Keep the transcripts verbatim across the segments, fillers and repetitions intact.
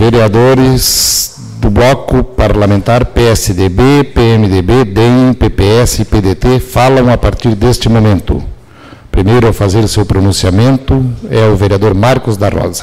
Vereadores do Bloco Parlamentar P S D B, P M D B, D E M, P P S e P D T falam a partir deste momento. Primeiro a fazer seu pronunciamento é o vereador Marcos da Rosa.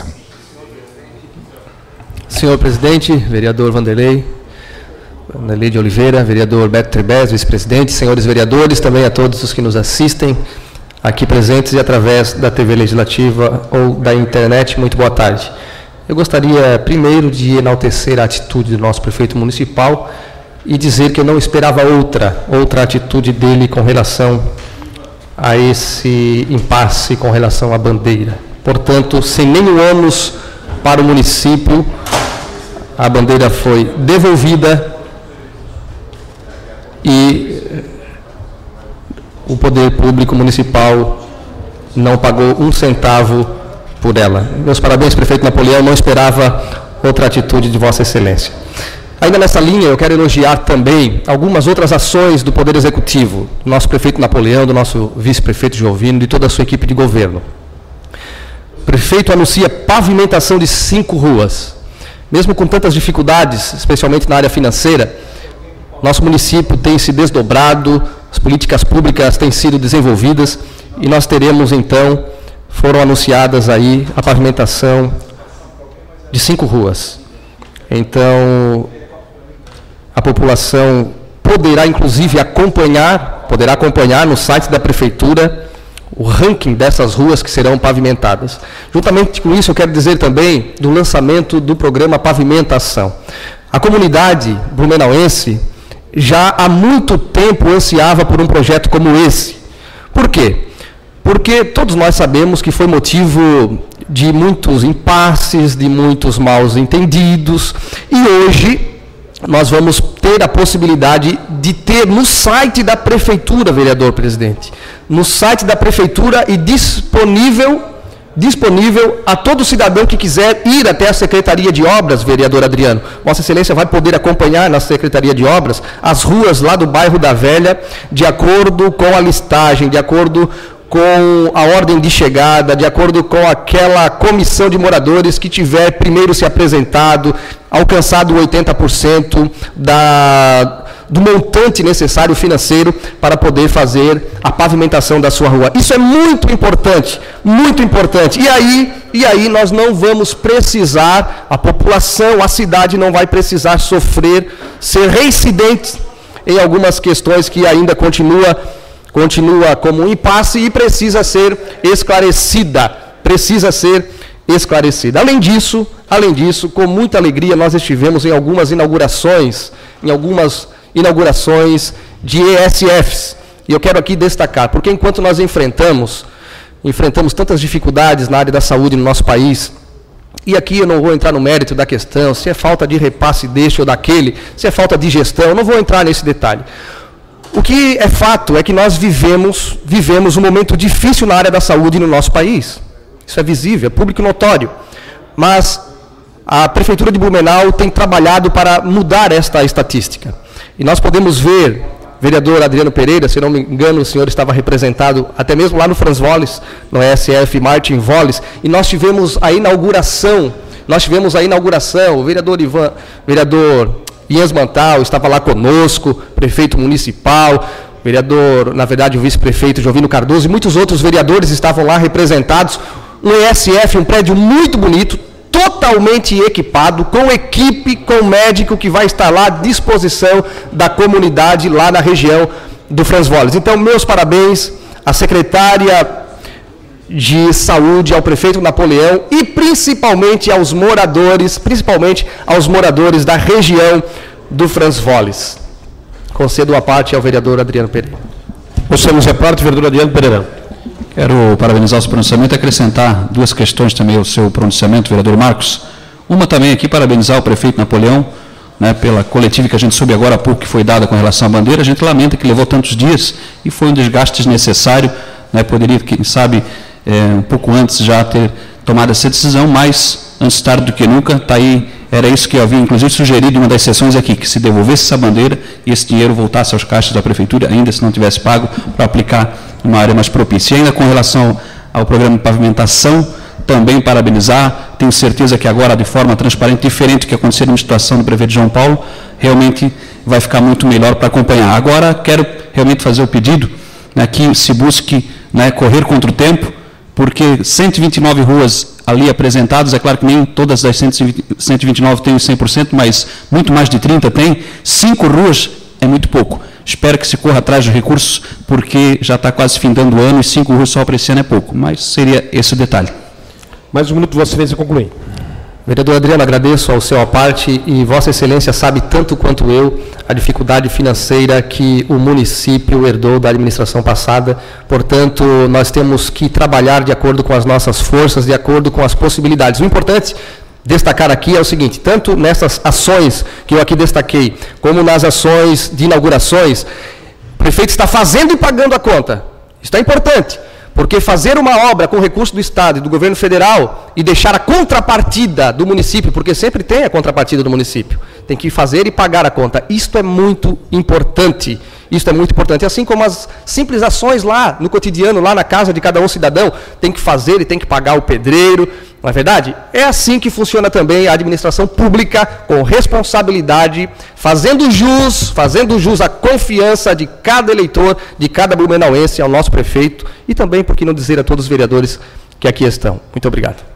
Senhor presidente, vereador Vanderlei, Vanderlei de Oliveira, vereador Beto Tribes, vice-presidente, senhores vereadores, também a todos os que nos assistem aqui presentes e através da T V Legislativa ou da internet, muito boa tarde. Eu gostaria primeiro de enaltecer a atitude do nosso prefeito municipal e dizer que eu não esperava outra, outra atitude dele com relação a esse impasse com relação à bandeira. Portanto, sem nenhum ônus para o município, a bandeira foi devolvida e o poder público municipal não pagou um centavo por ela. Meus parabéns, prefeito Napoleão, não esperava outra atitude de Vossa Excelência. Ainda nessa linha, eu quero elogiar também algumas outras ações do Poder Executivo, do nosso prefeito Napoleão, do nosso vice-prefeito Giovino, de toda a sua equipe de governo. O prefeito anuncia pavimentação de cinco ruas. Mesmo com tantas dificuldades, especialmente na área financeira, nosso município tem se desdobrado, as políticas públicas têm sido desenvolvidas e nós teremos, então, foram anunciadas aí a pavimentação de cinco ruas. Então, a população poderá, inclusive, acompanhar, poderá acompanhar no site da Prefeitura o ranking dessas ruas que serão pavimentadas. Juntamente com isso, eu quero dizer também do lançamento do programa Pavimentação. A comunidade blumenauense já há muito tempo ansiava por um projeto como esse. Por quê? Porque todos nós sabemos que foi motivo de muitos impasses, de muitos maus entendidos, e hoje nós vamos ter a possibilidade de ter no site da Prefeitura, vereador presidente, no site da Prefeitura e disponível, disponível a todo cidadão que quiser ir até a Secretaria de Obras, vereador Adriano. Vossa Excelência vai poder acompanhar na Secretaria de Obras as ruas lá do bairro da Velha, de acordo com a listagem, de acordo com a ordem de chegada, de acordo com aquela comissão de moradores que tiver primeiro se apresentado, alcançado oitenta por cento da, do montante necessário financeiro para poder fazer a pavimentação da sua rua. Isso é muito importante, muito importante. E aí, e aí nós não vamos precisar, a população, a cidade não vai precisar sofrer, ser reincidente em algumas questões que ainda continua continua como um impasse e precisa ser esclarecida, precisa ser esclarecida. Além disso, além disso, com muita alegria, nós estivemos em algumas inaugurações, em algumas inaugurações de E S Fs. E eu quero aqui destacar, porque enquanto nós enfrentamos, enfrentamos tantas dificuldades na área da saúde no nosso país, e aqui eu não vou entrar no mérito da questão, se é falta de repasse deste ou daquele, se é falta de gestão, eu não vou entrar nesse detalhe. O que é fato é que nós vivemos, vivemos um momento difícil na área da saúde no nosso país. Isso é visível, é público notório. Mas a Prefeitura de Blumenau tem trabalhado para mudar esta estatística. E nós podemos ver, vereador Adriano Pereira, se não me engano, o senhor estava representado até mesmo lá no Franz Volles, no E S F Martin Volles, e nós tivemos a inauguração, nós tivemos a inauguração, o vereador Ivan, vereador Jens Mantal estava lá conosco, prefeito municipal, vereador, na verdade, o vice-prefeito Giovino Cardoso, e muitos outros vereadores estavam lá representados. Um E S F, um prédio muito bonito, totalmente equipado, com equipe, com médico que vai estar lá à disposição da comunidade lá na região do Franz Volles. Então, meus parabéns à secretária de saúde, ao prefeito Napoleão e principalmente aos moradores, principalmente aos moradores da região do Franz Volles. Concedo a parte ao vereador Adriano Pereira. Concedemos a parte, vereador Adriano Pereira. Quero parabenizar o seu pronunciamento e acrescentar duas questões também ao seu pronunciamento, vereador Marcos. Uma também aqui, parabenizar o prefeito Napoleão, né, pela coletiva que a gente soube agora há pouco que foi dada com relação à bandeira. A gente lamenta que levou tantos dias e foi um desgaste desnecessário, né, poderia, quem sabe, é, um pouco antes já ter tomado essa decisão, mas antes tarde do que nunca, está aí, era isso que eu havia inclusive sugerido em uma das sessões aqui, que se devolvesse essa bandeira e esse dinheiro voltasse aos caixas da prefeitura, ainda se não tivesse pago, para aplicar numa área mais propícia. E ainda com relação ao programa de pavimentação, também parabenizar. Tenho certeza que agora, de forma transparente, diferente do que aconteceu na situação do prefeito João Paulo, realmente vai ficar muito melhor para acompanhar. Agora, quero realmente fazer o pedido, né, que se busque, né, correr contra o tempo, porque cento e vinte e nove ruas ali apresentadas, é claro que nem todas as cento e vinte e nove têm cem por cento, mas muito mais de trinta tem, cinco ruas é muito pouco. Espero que se corra atrás dos recursos, porque já está quase findando o ano e cinco ruas só para esse ano é pouco, mas seria esse o detalhe. Mais um minuto, Vossa Excelência, concluir. Vereador Adriano, agradeço ao seu à parte e Vossa Excelência sabe tanto quanto eu a dificuldade financeira que o município herdou da administração passada. Portanto, nós temos que trabalhar de acordo com as nossas forças, de acordo com as possibilidades. O importante destacar aqui é o seguinte, tanto nessas ações que eu aqui destaquei, como nas ações de inaugurações, o prefeito está fazendo e pagando a conta. Isso é importante. Porque fazer uma obra com recurso do Estado e do governo federal e deixar a contrapartida do município, porque sempre tem a contrapartida do município, tem que fazer e pagar a conta. Isto é muito importante. Isto é muito importante. Assim como as simples ações lá no cotidiano, lá na casa de cada um cidadão, tem que fazer e tem que pagar o pedreiro. Não é verdade? É assim que funciona também a administração pública, com responsabilidade, fazendo jus, fazendo jus à confiança de cada eleitor, de cada blumenauense, ao nosso prefeito e também, por que não dizer, a todos os vereadores que aqui estão. Muito obrigado.